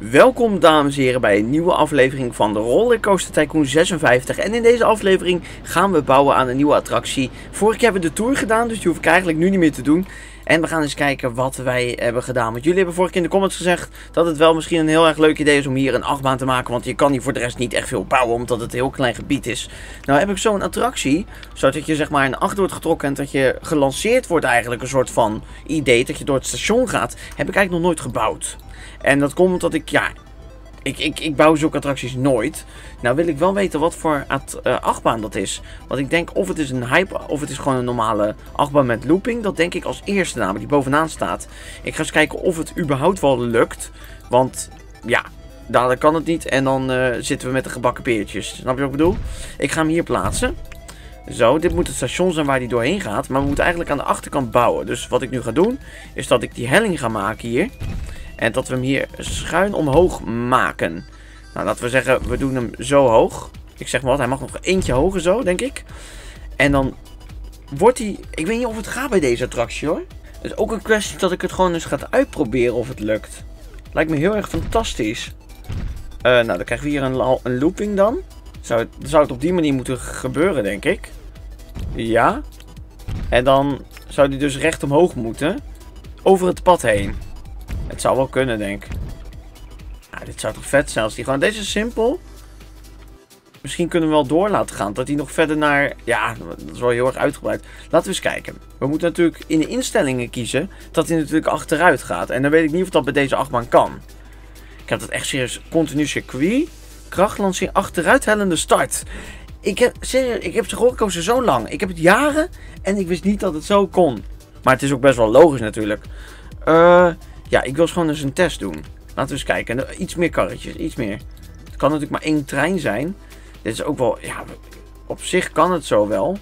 Welkom dames en heren bij een nieuwe aflevering van de Rollercoaster Tycoon 56. En in deze aflevering gaan we bouwen aan een nieuwe attractie. Vorige keer hebben we de tour gedaan, dus die hoef ik eigenlijk nu niet meer te doen. En we gaan eens kijken wat wij hebben gedaan. Want jullie hebben vorige keer in de comments gezegd dat het wel misschien een heel erg leuk idee is om hier een achtbaan te maken. Want je kan hier voor de rest niet echt veel bouwen, omdat het een heel klein gebied is. Nou heb ik zo'n attractie, zodat je zeg maar in achter wordt getrokken en dat je gelanceerd wordt eigenlijk een soort van idee. Dat je door het station gaat, heb ik eigenlijk nog nooit gebouwd. En dat komt omdat ik bouw zulke attracties nooit. Nou wil ik wel weten wat voor achtbaan dat is. Want ik denk of het is een hype of het is gewoon een normale achtbaan met looping. Dat denk ik als eerste namelijk, die bovenaan staat. Ik ga eens kijken of het überhaupt wel lukt. Want ja, dadelijk kan het niet. En dan zitten we met de gebakken peertjes. Snap je wat ik bedoel? Ik ga hem hier plaatsen. Zo, dit moet het station zijn waar die doorheen gaat. Maar we moeten eigenlijk aan de achterkant bouwen. Dus wat ik nu ga doen, is dat ik die helling ga maken hier. En dat we hem hier schuin omhoog maken. Nou, laten we zeggen, we doen hem zo hoog. Ik zeg maar wat, hij mag nog eentje hoger zo, denk ik. En dan wordt hij... Ik weet niet of het gaat bij deze attractie, hoor. Het is ook een kwestie dat ik het gewoon eens ga uitproberen of het lukt. Lijkt me heel erg fantastisch. Nou, dan krijgen we hier een looping dan. Zou het op die manier moeten gebeuren, denk ik. Ja. En dan zou die dus recht omhoog moeten. Over het pad heen. Het zou wel kunnen, denk ik. Nou, dit zou toch vet zijn als die gewoon... Deze is simpel. Misschien kunnen we wel door laten gaan. Dat hij nog verder naar... Ja, dat is wel heel erg uitgebreid. Laten we eens kijken. We moeten natuurlijk in de instellingen kiezen dat hij natuurlijk achteruit gaat. En dan weet ik niet of dat bij deze achtbaan kan. Ik heb dat echt serieus. Continu circuit. Krachtlancering achteruit hellende start. Ik heb zijn rollercoaster zo lang. Ik heb het jaren en ik wist niet dat het zo kon. Maar het is ook best wel logisch natuurlijk. Ja, ik wil gewoon eens een test doen. Laten we eens kijken. Iets meer karretjes, iets meer. Het kan natuurlijk maar één trein zijn. Dit is ook wel... Ja, op zich kan het zo wel.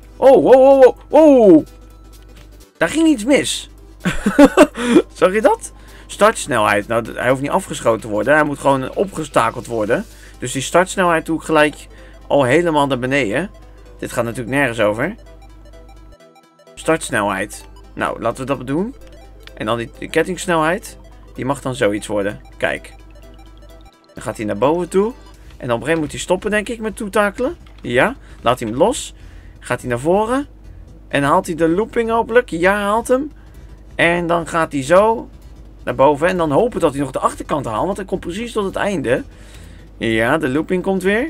Oh. Daar ging iets mis. Zag je dat? Startsnelheid. Nou, hij hoeft niet afgeschoten te worden. Hij moet gewoon opgestakeld worden. Dus die startsnelheid doe ik gelijk al helemaal naar beneden. Dit gaat natuurlijk nergens over. Startsnelheid. Nou, laten we dat doen. En dan die kettingsnelheid. Die mag dan zoiets worden. Kijk. Dan gaat hij naar boven toe. En dan op een gegeven moment moet hij stoppen, denk ik, met toetakelen. Ja. Laat hij hem los. Gaat hij naar voren. En haalt hij de looping hopelijk. Ja, haalt hem. En dan gaat hij zo naar boven. En dan hopen dat hij nog de achterkant haalt. Want hij komt precies tot het einde. Ja, de looping komt weer.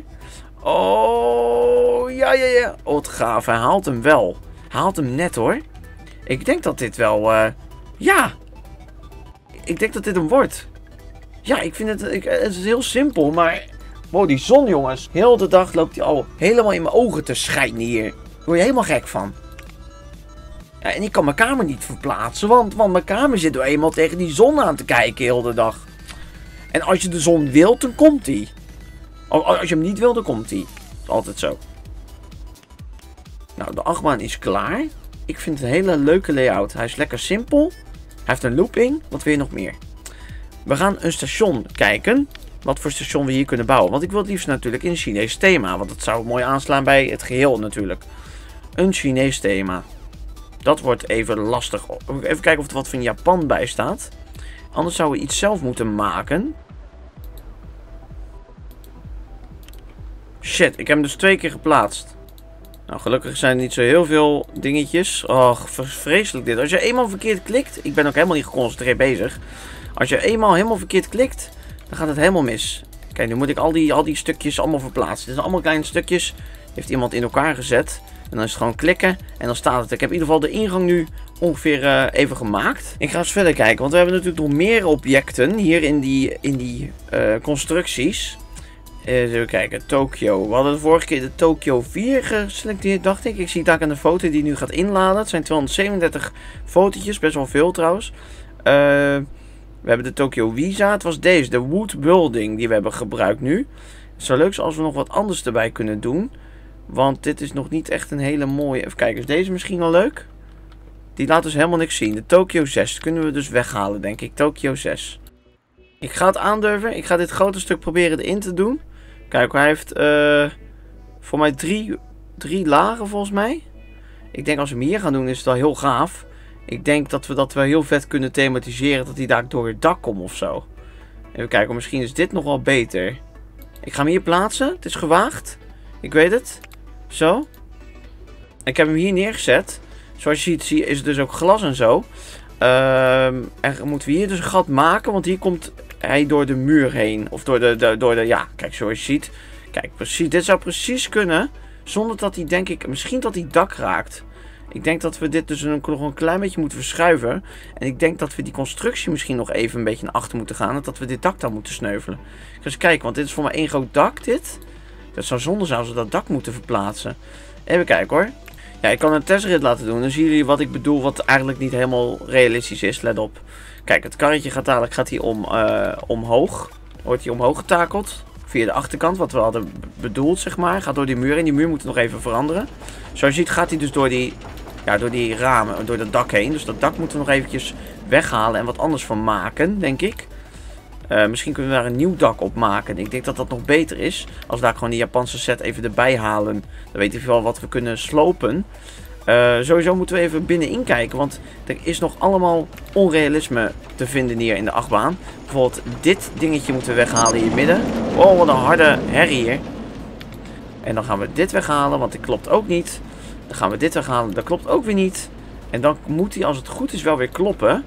Oh, ja. Oh, wat gaaf. Hij haalt hem wel. Hij haalt hem net, hoor. Ik denk dat dit wel... Ja, ik denk dat dit hem wordt. Ja, ik vind het is heel simpel, maar... Wow, die zon, jongens. Heel de dag loopt hij al helemaal in mijn ogen te schijnen hier. Daar word je helemaal gek van. Ja, en ik kan mijn kamer niet verplaatsen, want mijn kamer zit nou eenmaal tegen die zon aan te kijken heel de dag. En als je de zon wilt, dan komt hij. Als je hem niet wil, dan komt hij. Dat is altijd zo. Nou, de achtbaan is klaar. Ik vind het een hele leuke layout. Hij is lekker simpel. Hij heeft een looping. Wat wil je nog meer? We gaan een station kijken. Wat voor station we hier kunnen bouwen. Want ik wil het liefst natuurlijk in een Chinees thema. Want dat zou mooi aanslaan bij het geheel natuurlijk. Een Chinees thema. Dat wordt even lastig. Even kijken of er wat van Japan bij staat. Anders zouden we iets zelf moeten maken. Shit, ik heb hem dus 2 keer geplaatst. Nou, gelukkig zijn er niet zo heel veel dingetjes. Och, vreselijk dit. Als je eenmaal verkeerd klikt... Ik ben ook helemaal niet geconcentreerd bezig. Als je eenmaal helemaal verkeerd klikt... Dan gaat het helemaal mis. Kijk, nu moet ik al die stukjes allemaal verplaatsen. Dit zijn allemaal kleine stukjes. Heeft iemand in elkaar gezet. En dan is het gewoon klikken. En dan staat het. Ik heb in ieder geval de ingang nu ongeveer even gemaakt. Ik ga eens verder kijken. Want we hebben natuurlijk nog meer objecten hier in die constructies. Even kijken, Tokyo. We hadden de vorige keer de Tokyo 4 geselecteerd, dacht ik. Ik zie daar aan de foto die nu gaat inladen. Het zijn 237 fotootjes, best wel veel trouwens. We hebben de Tokyo Visa. Het was deze, de Wood Building, die we hebben gebruikt nu. Het zou leuk zijn als we nog wat anders erbij kunnen doen. Want dit is nog niet echt een hele mooie... Even kijken, is deze misschien wel leuk? Die laat dus helemaal niks zien. De Tokyo 6 kunnen we dus weghalen, denk ik. Tokyo 6. Ik ga het aandurven. Ik ga dit grote stuk proberen erin te doen. Kijk, hij heeft voor mij drie lagen volgens mij. Ik denk als we hem hier gaan doen is het wel heel gaaf. Ik denk dat we dat wel heel vet kunnen thematiseren. Dat hij daar door het dak komt of zo. Even kijken, misschien is dit nog wel beter. Ik ga hem hier plaatsen. Het is gewaagd. Ik weet het. Zo. Ik heb hem hier neergezet. Zoals je ziet is het dus ook glas en zo. En moeten we hier dus een gat maken. Want hier komt hij door de muur heen. Of door de ja, kijk zoals je ziet. Kijk, precies. Dit zou precies kunnen. Zonder dat hij, denk ik, misschien dat hij dak raakt. Ik denk dat we dit dus nog een klein beetje moeten verschuiven. En ik denk dat we die constructie misschien nog even een beetje naar achter moeten gaan. En dat we dit dak dan moeten sneuvelen. Ik ga eens kijken, want dit is voor mij één groot dak, dit. Dat zou zonde zijn als we dat dak moeten verplaatsen. Even kijken hoor. Ja, ik kan een testrit laten doen. Dan zien jullie wat ik bedoel, wat eigenlijk niet helemaal realistisch is. Let op. Kijk, het karretje gaat hier omhoog. Wordt hier omhoog getakeld. Via de achterkant, wat we hadden bedoeld, zeg maar. Gaat door die muur. En die muur moet nog even veranderen. Zoals je ziet gaat hij dus door die ramen, door dat dak heen. Dus dat dak moeten we nog eventjes weghalen en wat anders van maken, denk ik. Misschien kunnen we daar een nieuw dak op maken. Ik denk dat dat nog beter is. Als we daar gewoon die Japanse set even erbij halen. Dan weten we wel wat we kunnen slopen. Sowieso moeten we even binnenin kijken. Want er is nog allemaal onrealisme te vinden hier in de achtbaan. Bijvoorbeeld dit dingetje moeten we weghalen hier midden. Oh, wat een harde herrie hier. En dan gaan we dit weghalen, want dit klopt ook niet. Dan gaan we dit weghalen, dat klopt ook weer niet. En dan moet hij, als het goed is, wel weer kloppen.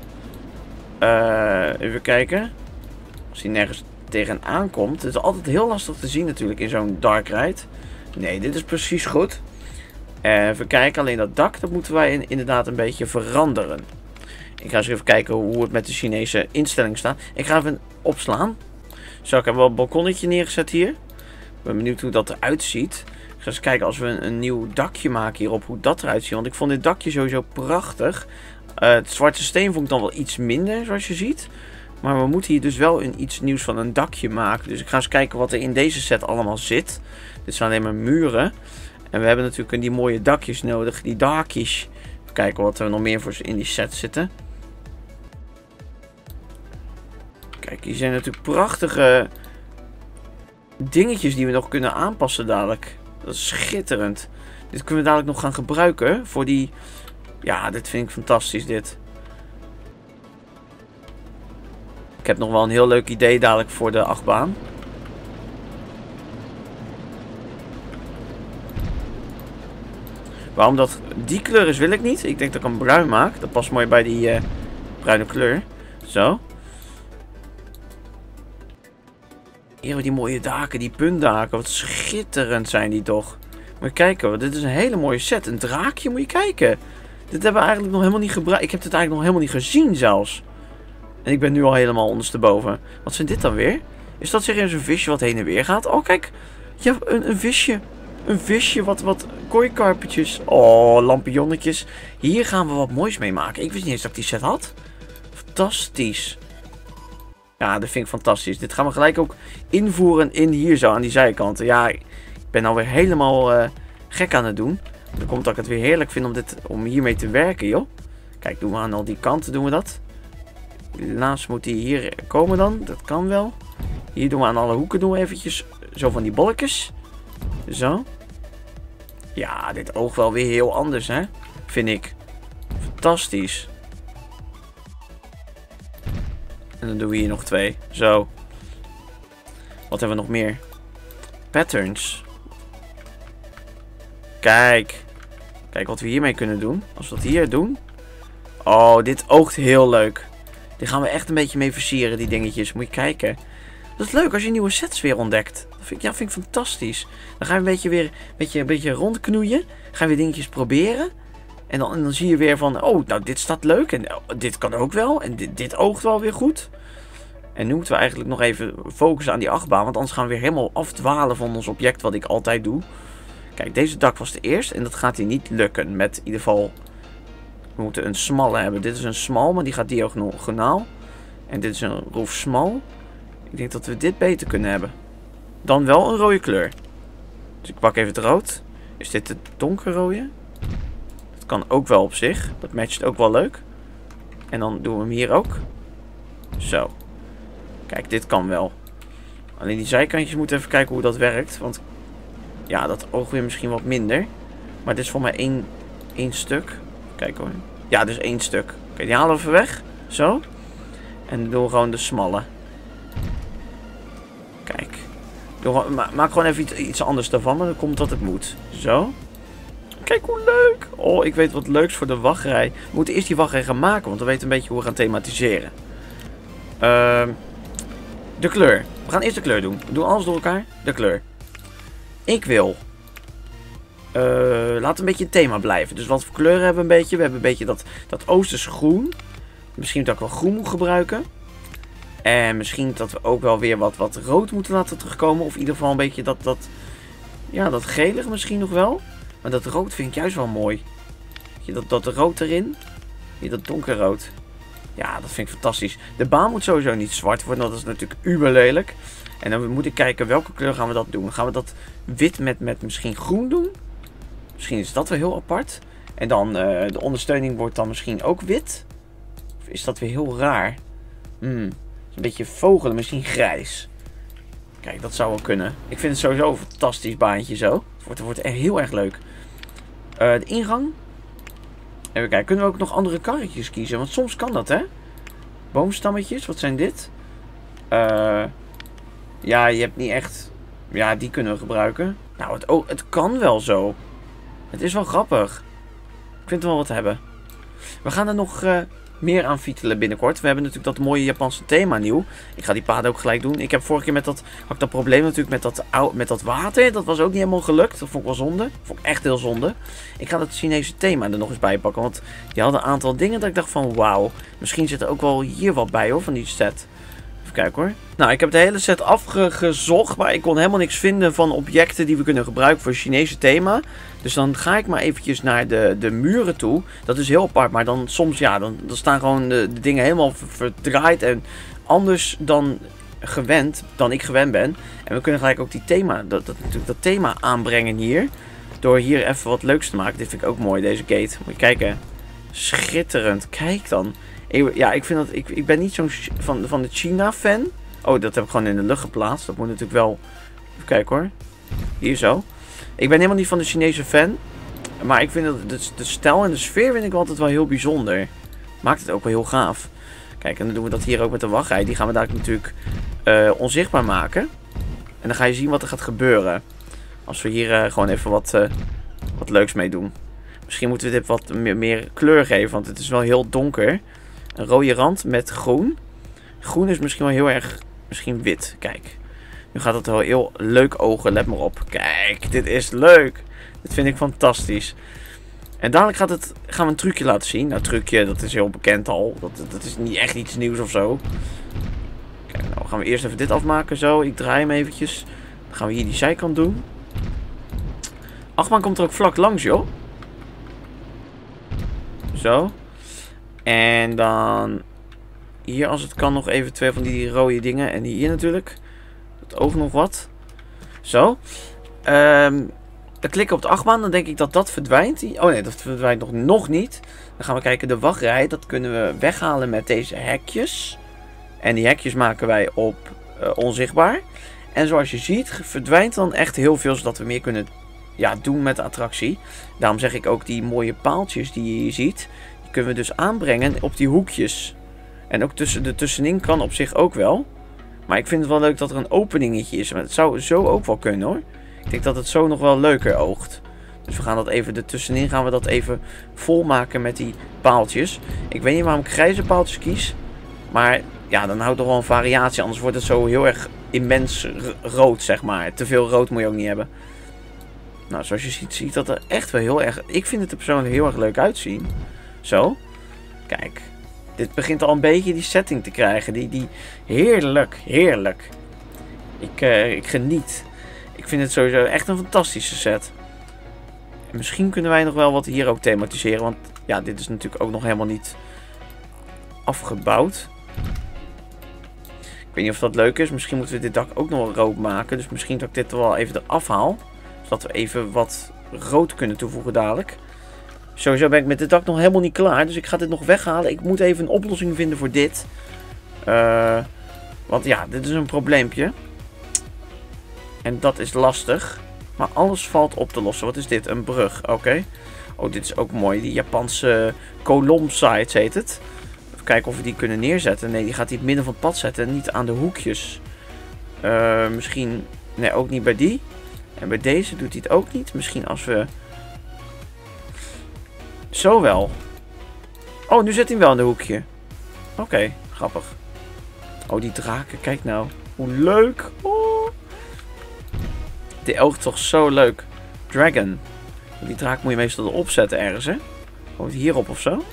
Even kijken. Als hij nergens tegenaan komt. Het is altijd heel lastig te zien natuurlijk in zo'n dark ride. Nee, dit is precies goed. Even kijken, alleen dat dak, dat moeten wij inderdaad een beetje veranderen. Ik ga eens even kijken hoe het met de Chinese instellingen staat. Ik ga even opslaan. Zo, ik heb wel een balkonnetje neergezet hier. Ik ben benieuwd hoe dat eruit ziet. Ik ga eens kijken als we een nieuw dakje maken hierop, hoe dat eruit ziet. Want ik vond dit dakje sowieso prachtig. Het zwarte steen vond ik dan wel iets minder, zoals je ziet. Maar we moeten hier dus wel iets nieuws van een dakje maken. Dus ik ga eens kijken wat er in deze set allemaal zit. Dit zijn alleen maar muren. En we hebben natuurlijk die mooie dakjes nodig. Die dakjes. Even kijken wat er nog meer voor in die set zitten. Kijk, hier zijn natuurlijk prachtige dingetjes die we nog kunnen aanpassen dadelijk. Dat is schitterend. Dit kunnen we dadelijk nog gaan gebruiken voor die... Ja, dit vind ik fantastisch, dit. Ik heb nog wel een heel leuk idee dadelijk voor de achtbaan. Waarom dat die kleur is, wil ik niet. Ik denk dat ik hem bruin maak. Dat past mooi bij die bruine kleur. Zo. Hier hebben we die mooie daken, die puntdaken. Wat schitterend zijn die toch. Moet je kijken, dit is een hele mooie set. Een draakje, moet je kijken. Dit hebben we eigenlijk nog helemaal niet gebruikt. Ik heb dit eigenlijk nog helemaal niet gezien zelfs. En ik ben nu al helemaal ondersteboven. Wat zijn dit dan weer? Is dat serieus een visje wat heen en weer gaat? Oh, kijk. Ja, een visje. Een visje, wat kooikarpetjes. Oh, lampionnetjes. Hier gaan we wat moois mee maken. Ik wist niet eens dat ik die set had. Fantastisch. Ja, dat vind ik fantastisch. Dit gaan we gelijk ook invoeren in hier zo aan die zijkanten. Ja, ik ben alweer helemaal gek aan het doen. Dan komt dat ik het weer heerlijk vind om hiermee te werken, joh. Kijk, doen we aan al die kanten doen we dat. Helaas moet die hier komen dan. Dat kan wel. Hier doen we aan alle hoeken doen we eventjes zo van die bolletjes. Zo. Ja, dit oogt wel weer heel anders, hè. Vind ik. Fantastisch. En dan doen we hier nog 2. Zo. Wat hebben we nog meer? Patterns. Kijk. Kijk wat we hiermee kunnen doen. Als we dat hier doen. Oh, dit oogt heel leuk. Die gaan we echt een beetje mee versieren, die dingetjes. Moet je kijken. Dat is leuk als je nieuwe sets weer ontdekt. Dat vind ik fantastisch. Dan gaan we een beetje rondknoeien. Gaan we dingetjes proberen. En dan zie je weer van, oh, nou dit staat leuk. En dit kan ook wel. En dit oogt wel weer goed. En nu moeten we eigenlijk nog even focussen aan die achtbaan. Want anders gaan we weer helemaal afdwalen van ons object wat ik altijd doe. Kijk, deze dak was de eerste. En dat gaat hier niet lukken. Met in ieder geval, we moeten een smalle hebben. Dit is een smal, maar die gaat diagonaal. En dit is een roof smal. Ik denk dat we dit beter kunnen hebben. Dan wel een rode kleur. Dus ik pak even het rood. Is dit de donkerrode? Dat kan ook wel op zich. Dat matcht ook wel leuk. En dan doen we hem hier ook. Zo. Kijk, dit kan wel. Alleen die zijkantjes moeten even kijken hoe dat werkt. Want ja, dat oogt weer misschien wat minder. Maar dit is voor mij één stuk. Kijk hoor. Ja, dus 1 stuk. Oké, die halen we even weg. Zo. En dan doen we gewoon de smalle. Kijk. Maak gewoon even iets anders daarvan, maar dan komt dat het moet. Zo. Kijk hoe leuk. Oh, ik weet wat leuks voor de wachtrij. We moeten eerst die wachtrij gaan maken, want we weten een beetje hoe we gaan thematiseren. De kleur. We gaan eerst de kleur doen. We doen alles door elkaar. De kleur. Ik wil... laat het een beetje een thema blijven. Dus wat voor kleuren hebben we een beetje? We hebben een beetje dat oosterse groen. Misschien dat ik wel groen moet gebruiken. En misschien dat we ook wel weer wat rood moeten laten terugkomen. Of in ieder geval een beetje dat gelige misschien nog wel. Maar dat rood vind ik juist wel mooi. Dat rood erin. Hier dat donkerrood. Ja, dat vind ik fantastisch. De baan moet sowieso niet zwart worden. Dat is natuurlijk uber lelijk. En dan moet ik kijken welke kleur gaan we dat doen. Gaan we dat wit met misschien groen doen? Misschien is dat wel heel apart. En dan de ondersteuning wordt dan misschien ook wit. Of is dat weer heel raar? Een beetje vogelen, misschien grijs. Kijk, dat zou wel kunnen. Ik vind het sowieso een fantastisch baantje zo. Het wordt echt heel erg leuk. De ingang. Even kijken, kunnen we ook nog andere karretjes kiezen? Want soms kan dat, hè? Boomstammetjes, wat zijn dit? Ja, je hebt niet echt... Ja, die kunnen we gebruiken. Nou, het kan wel zo. Het is wel grappig. Ik vind het wel wat hebben. We gaan er nog meer aan fietelen binnenkort. We hebben natuurlijk dat mooie Japanse thema nieuw. Ik ga die paden ook gelijk doen. Ik heb vorige keer had ik dat probleem natuurlijk met dat water. Dat was ook niet helemaal gelukt. Dat vond ik wel zonde. Dat vond ik echt heel zonde. Ik ga dat Chinese thema er nog eens bij pakken. Want die hadden een aantal dingen dat ik dacht van wauw. Misschien zit er ook wel hier wat bij hoor, van die set. Even kijken hoor. Nou, ik heb de hele set afgezocht. Maar ik kon helemaal niks vinden van objecten die we kunnen gebruiken voor het Chinese thema. Dus dan ga ik maar eventjes naar de muren toe. Dat is heel apart. Maar dan soms, ja, dan staan gewoon de dingen helemaal verdraaid. En anders dan ik gewend ben. En we kunnen gelijk ook die thema, dat thema aanbrengen hier. Door hier even wat leuks te maken. Dit vind ik ook mooi, deze gate. Moet je kijken. Schitterend. Kijk dan. Ik vind dat, ik ben niet zo'n van de China fan. Oh, dat heb ik gewoon in de lucht geplaatst. Dat moet natuurlijk wel... Even kijken hoor. Hier zo. Ik ben helemaal niet van de Chinese fan. Maar ik vind dat de stijl en de sfeer vind ik altijd wel heel bijzonder. Maakt het ook wel heel gaaf. Kijk, en dan doen we dat hier ook met de wachtrij. Die gaan we daar natuurlijk onzichtbaar maken. En dan ga je zien wat er gaat gebeuren. Als we hier gewoon even wat leuks mee doen. Misschien moeten we dit wat meer kleur geven. Want het is wel heel donker. Een rode rand met groen. Groen is misschien wel heel erg... Misschien wit. Kijk. Nu gaat het wel heel leuk ogen. Let maar op. Kijk, dit is leuk. Dit vind ik fantastisch. En dadelijk gaan we een trucje laten zien. Nou, trucje, dat is heel bekend al. Dat is niet echt iets nieuws of zo. Kijk, nou gaan we eerst even dit afmaken. Zo, ik draai hem eventjes. Dan gaan we hier die zijkant doen. Achtbaan komt er ook vlak langs, joh. Zo. En dan... Hier, als het kan, nog even twee van die rode dingen. En hier natuurlijk. Het oog nog wat. Zo. Dan klikken op de achtbaan. Dan denk ik dat dat verdwijnt. Oh nee, dat verdwijnt nog niet. Dan gaan we kijken. De wachtrij. Dat kunnen we weghalen met deze hekjes. En die hekjes maken wij op onzichtbaar. En zoals je ziet verdwijnt dan echt heel veel. Zodat we meer kunnen doen met de attractie. Daarom zeg ik ook die mooie paaltjes die je hier ziet. Die kunnen we dus aanbrengen op die hoekjes. En ook tussenin kan op zich ook wel. Maar ik vind het wel leuk dat er een openingetje is. Maar het zou zo ook wel kunnen hoor. Ik denk dat het zo nog wel leuker oogt. Dus we gaan dat even ertussenin gaan we dat even volmaken met die paaltjes. Ik weet niet waarom ik grijze paaltjes kies. Maar ja, dan houdt toch wel een variatie. Anders wordt het zo heel erg immens rood, zeg maar. Te veel rood moet je ook niet hebben. Nou, zoals je ziet dat er echt wel heel erg... Ik vind het er persoonlijk heel erg leuk uitzien. Zo. Kijk. Dit begint al een beetje die setting te krijgen. Heerlijk, heerlijk. Ik geniet. Ik vind het sowieso echt een fantastische set. En misschien kunnen wij nog wel wat hier ook thematiseren. Want ja, dit is natuurlijk ook nog helemaal niet afgebouwd. Ik weet niet of dat leuk is. Misschien moeten we dit dak ook nog wel rood maken. Dus misschien dat ik dit er wel even eraf haal. Zodat we even wat rood kunnen toevoegen dadelijk. Sowieso ben ik met dit dak nog helemaal niet klaar. Dus ik ga dit nog weghalen. Ik moet even een oplossing vinden voor dit. Want ja, dit is een probleempje. En dat is lastig. Maar alles valt op te lossen. Wat is dit? Een brug. Oké. Oh, dit is ook mooi. Die Japanse column sites heet het. Even kijken of we die kunnen neerzetten. Nee, die gaat die in het midden van het pad zetten. En niet aan de hoekjes. Misschien... Nee, ook niet bij die. En bij deze doet hij het ook niet. Misschien als we... Zo wel. Oh, nu zit hij wel in de hoekje. Oké, grappig. Oh, die draken. Kijk nou. Hoe leuk. Oh. Die oogt toch zo leuk. Dragon. Die draak moet je meestal erop zetten ergens, hè? Komt hierop of zo?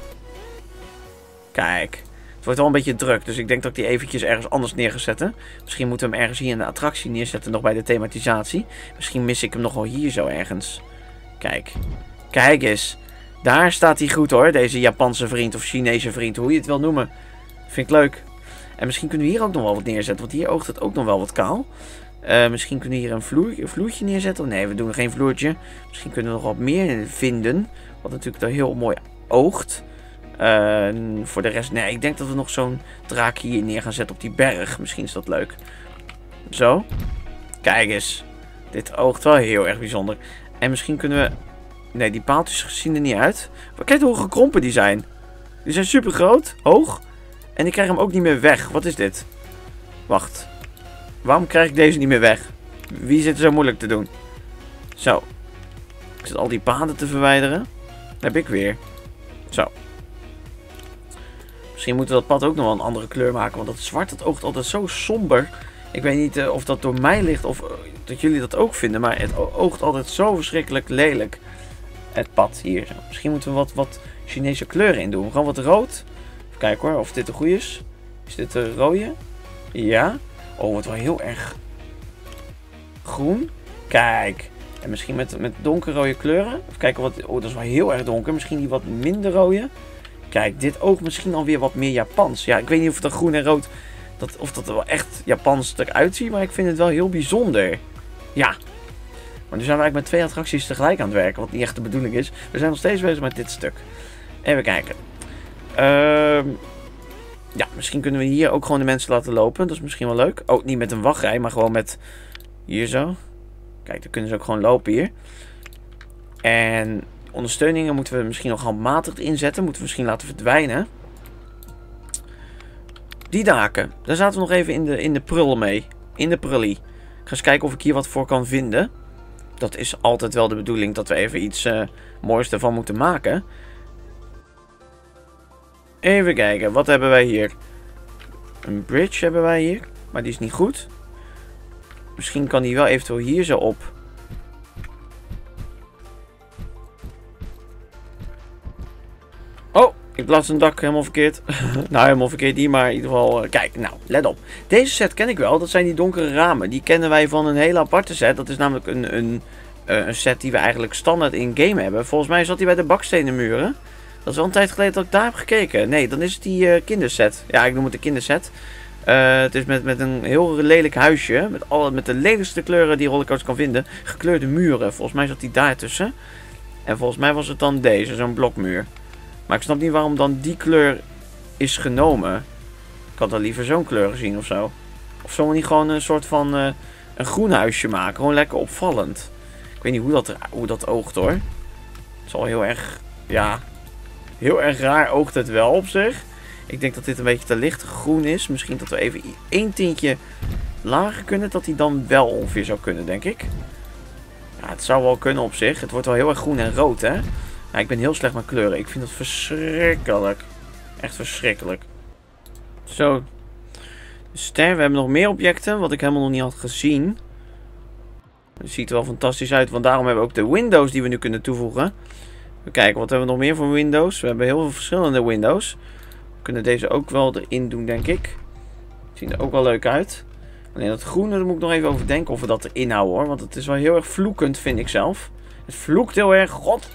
Kijk. Het wordt wel een beetje druk, dus ik denk dat ik die eventjes ergens anders neer ga zetten. Misschien moeten we hem ergens hier in de attractie neerzetten, nog bij de thematisatie. Misschien mis ik hem nog wel hier zo ergens. Kijk. Kijk eens. Daar staat hij goed hoor, deze Japanse vriend of Chinese vriend, hoe je het wil noemen. Vind ik leuk. En misschien kunnen we hier ook nog wel wat neerzetten, want hier oogt het ook nog wel wat kaal. Misschien kunnen we hier een vloertje neerzetten. Oh, nee, we doen geen vloertje. Misschien kunnen we nog wat meer vinden. Wat natuurlijk er heel mooi oogt. Voor de rest, nee, ik denk dat we nog zo'n draak hier neer gaan zetten op die berg. Misschien is dat leuk. Zo. Kijk eens. Dit oogt wel heel erg bijzonder. En misschien kunnen we... Nee, die paaltjes zien er niet uit. Maar kijk hoe gekrompen die zijn. Die zijn super groot, hoog. En ik krijg hem ook niet meer weg. Wat is dit? Wacht. Waarom krijg ik deze niet meer weg? Wie zit er zo moeilijk te doen? Zo. Ik zit al die paden te verwijderen. Dat heb ik weer. Zo. Misschien moeten we dat pad ook nog wel een andere kleur maken. Want dat zwart, dat oogt altijd zo somber. Ik weet niet of dat door mij ligt of dat jullie dat ook vinden. Maar het oogt altijd zo verschrikkelijk lelijk. Het pad hier. Zo. Misschien moeten we wat Chinese kleuren in doen. Gewoon wat rood. Even kijken hoor, of dit de goede is. Is dit de rode? Ja. Oh, het wel heel erg groen. Kijk. En misschien met donkerrode kleuren. Even kijken wat... Oh, dat is wel heel erg donker. Misschien die wat minder rode. Kijk, dit ook misschien alweer wat meer Japans. Ja, ik weet niet of dat groen en rood... Of dat er wel echt Japans eruit ziet. Maar ik vind het wel heel bijzonder. Ja. Maar nu zijn we eigenlijk met 2 attracties tegelijk aan het werken. Wat niet echt de bedoeling is. We zijn nog steeds bezig met dit stuk. Even kijken. Ja, misschien kunnen we hier ook gewoon de mensen laten lopen. Dat is misschien wel leuk. Oh, niet met een wachtrij, maar gewoon met... Hier zo. Kijk, dan kunnen ze ook gewoon lopen hier. En ondersteuningen moeten we misschien nog handmatig inzetten. Moeten we misschien laten verdwijnen. Die daken. Daar zaten we nog even in de prul mee. In de prullie. Ik ga eens kijken of ik hier wat voor kan vinden. Dat is altijd wel de bedoeling dat we even iets moois ervan moeten maken. Even kijken, wat hebben wij hier? Een bridge hebben wij hier, maar die is niet goed. Misschien kan die wel eventueel hier zo op. Oh, ik plaats een dak helemaal verkeerd. Nou, helemaal verkeerd niet, maar in ieder geval... kijk, nou, let op. Deze set ken ik wel, dat zijn die donkere ramen. Die kennen wij van een hele aparte set. Dat is namelijk een set die we eigenlijk standaard in game hebben. Volgens mij zat die bij de bakstenen muren. Dat is wel een tijd geleden dat ik daar heb gekeken. Nee, dan is het die kinderset. Ja, ik noem het de kinderset. Het is met een heel lelijk huisje. Met de lelijkste kleuren die Rollercoaster kan vinden. Gekleurde muren. Volgens mij zat die daar tussen. En volgens mij was het dan deze, zo'n blokmuur. Maar ik snap niet waarom dan die kleur is genomen. Ik had dan liever zo'n kleur gezien of zo. Of zullen we niet gewoon een soort van een groen huisje maken. Gewoon lekker opvallend. Ik weet niet hoe dat oogt hoor. Het is al heel erg... Ja... Heel erg raar oogt het wel op zich. Ik denk dat dit een beetje te licht groen is. Misschien dat we even 1 tintje lager kunnen. Dat hij dan wel ongeveer zou kunnen, denk ik. Ja, het zou wel kunnen op zich. Het wordt wel heel erg groen en rood, hè. Ja, ik ben heel slecht met kleuren. Ik vind dat verschrikkelijk. Echt verschrikkelijk. Zo. De ster. We hebben nog meer objecten. Wat ik helemaal nog niet had gezien. Het ziet er wel fantastisch uit. Want daarom hebben we ook de windows die we nu kunnen toevoegen. Even kijken, wat hebben we nog meer voor windows? We hebben heel veel verschillende windows. We kunnen deze ook wel erin doen, denk ik. Zien er ook wel leuk uit. Alleen dat groene, daar moet ik nog even over denken of we dat erin houden hoor. Want het is wel heel erg vloekend, vind ik zelf. Het vloekt heel erg. God.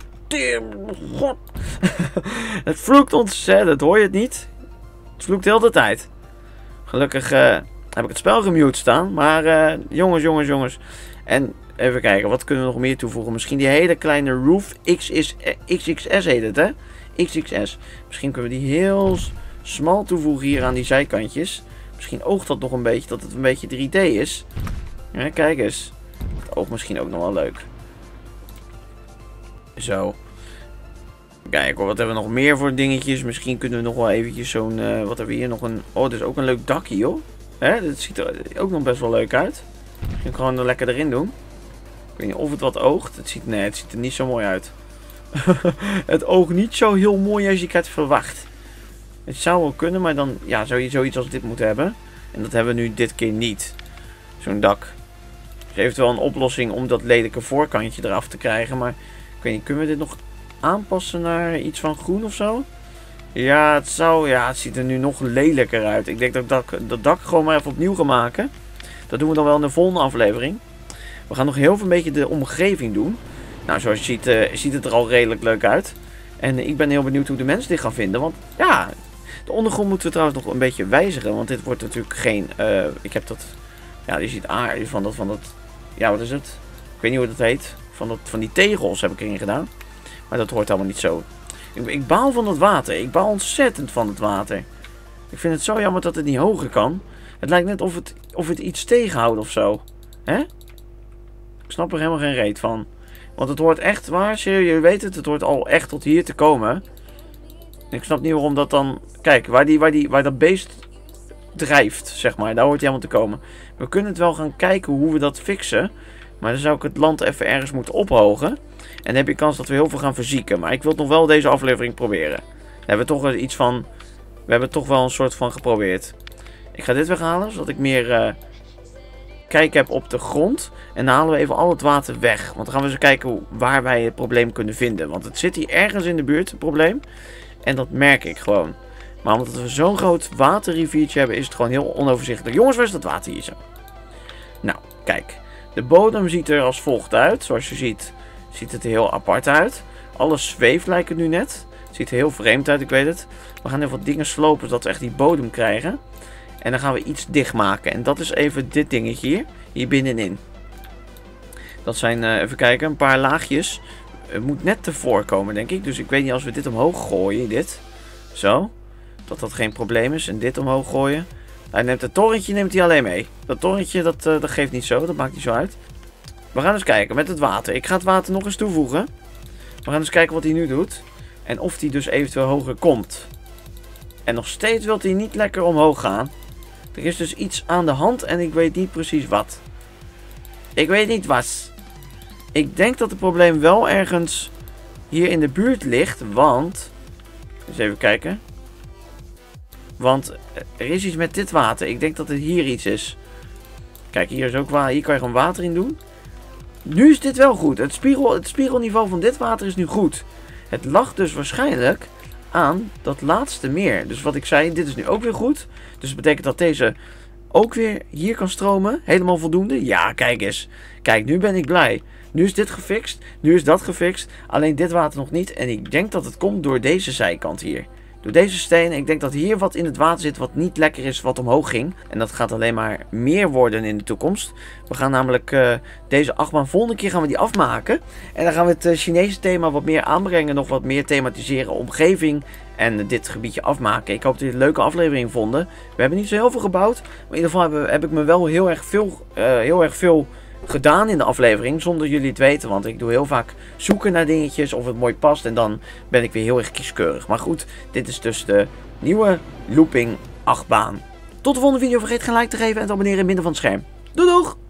Het vloekt ontzettend, hoor je het niet? Het vloekt de hele tijd. Gelukkig heb ik het spel gemute staan. Maar jongens. En even kijken, wat kunnen we nog meer toevoegen? Misschien die hele kleine roof XXS heet het, hè? XXS. Misschien kunnen we die heel smal toevoegen hier aan die zijkantjes. Misschien oogt dat nog een beetje, dat het een beetje 3D is. Ja, kijk eens. Het oogt misschien ook nog wel leuk. Zo. Kijk hoor, wat hebben we nog meer voor dingetjes? Misschien kunnen we nog wel eventjes zo'n... wat hebben we hier nog een... Oh, dit is ook een leuk dakje, joh. Hè, dit ziet er ook nog best wel leuk uit. Misschien gewoon er lekker erin doen. Ik weet niet of het wat oogt. Nee, het ziet er niet zo mooi uit. Het oogt niet zo heel mooi als ik had verwacht. Het zou wel kunnen, maar dan ja, zou je zoiets als dit moeten hebben. En dat hebben we nu dit keer niet. Zo'n dak. Dus eventueel een oplossing om dat lelijke voorkantje eraf te krijgen. Maar ik weet niet, kunnen we dit nog aanpassen naar iets van groen of zo? Ja, het ziet er nu nog lelijker uit. Ik denk dat ik dat dak gewoon maar even opnieuw ga maken. Dat doen we dan wel in de volgende aflevering. We gaan nog heel veel een beetje de omgeving doen. Nou, zoals je ziet, ziet het er al redelijk leuk uit. En ik ben heel benieuwd hoe de mensen dit gaan vinden. Want ja, de ondergrond moeten we trouwens nog een beetje wijzigen. Want dit wordt natuurlijk geen... ik heb dat... Ja, je ziet van dat... Ja, wat is het? Ik weet niet hoe dat heet. Van die tegels heb ik erin gedaan. Maar dat hoort allemaal niet zo. Ik baal van het water. Ik baal ontzettend van het water. Ik vind het zo jammer dat het niet hoger kan. Het lijkt net of het iets tegenhoudt of zo. Hè? Ik snap er helemaal geen reet van. Want het hoort echt waar, jullie weten het hoort al echt tot hier te komen. Ik snap niet waarom dat dan... Kijk, waar dat beest drijft, zeg maar, daar hoort hij helemaal te komen. We kunnen het wel gaan kijken hoe we dat fixen. Maar dan zou ik het land even ergens moeten ophogen. En dan heb je kans dat we heel veel gaan verzieken. Maar ik wil het nog wel deze aflevering proberen. We hebben toch iets van... We hebben toch wel een soort van geprobeerd. Ik ga dit weghalen, zodat ik meer... kijk heb op de grond. En dan halen we even al het water weg. Want dan gaan we eens kijken waar wij het probleem kunnen vinden. Want het zit hier ergens in de buurt, het probleem. En dat merk ik gewoon. Maar omdat we zo'n groot waterriviertje hebben, is het gewoon heel onoverzichtelijk. Jongens, waar is dat water hier zo? Nou, kijk. De bodem ziet er als volgt uit. Zoals je ziet, ziet het er heel apart uit. Alles zweeft lijkt het nu net. Het ziet er heel vreemd uit, ik weet het. We gaan even wat dingen slopen, zodat we echt die bodem krijgen. En dan gaan we iets dichtmaken. En dat is even dit dingetje hier binnenin. Dat zijn, even kijken, een paar laagjes. Het moet net tevoren komen, denk ik. Dus ik weet niet, als we dit omhoog gooien, dit. Zo. Dat geen probleem is. En dit omhoog gooien. Hij neemt het torrentje neemt hij alleen mee. Dat torrentje, dat geeft niet zo. Dat maakt niet zo uit. We gaan eens kijken met het water. Ik ga het water nog eens toevoegen. We gaan eens kijken wat hij nu doet. En of hij dus eventueel hoger komt. En nog steeds wil hij niet lekker omhoog gaan. Er is dus iets aan de hand en ik weet niet precies wat. Ik weet niet wat. Ik denk dat het probleem wel ergens hier in de buurt ligt, want... Eens even kijken. Want er is iets met dit water. Ik denk dat het hier iets is. Kijk, hier is ook water. Hier kan je gewoon water in doen. Nu is dit wel goed. Het spiegelniveau van dit water is nu goed. Het lag dus waarschijnlijk aan dat laatste meer. Dus wat ik zei, dit is nu ook weer goed. Dus dat betekent dat deze ook weer hier kan stromen. Helemaal voldoende. Ja, kijk eens. Kijk, nu ben ik blij. Nu is dit gefixt. Nu is dat gefixt. Alleen dit water nog niet. En ik denk dat het komt door deze zijkant hier. Door deze stenen. Ik denk dat hier wat in het water zit wat niet lekker is, wat omhoog ging. En dat gaat alleen maar meer worden in de toekomst. We gaan namelijk deze achtbaan, volgende keer gaan we die afmaken. En dan gaan we het Chinese thema wat meer aanbrengen. Nog wat meer thematiseren, omgeving en dit gebiedje afmaken. Ik hoop dat jullie een leuke aflevering vonden. We hebben niet zo heel veel gebouwd. Maar in ieder geval heb ik me wel heel erg veel gedaan in de aflevering, zonder jullie het weten, want ik doe heel vaak zoeken naar dingetjes of het mooi past en dan ben ik weer heel erg kieskeurig. Maar goed, dit is dus de nieuwe looping achtbaan. Tot de volgende video, vergeet geen like te geven en te abonneren in het midden van het scherm. Doei doeg!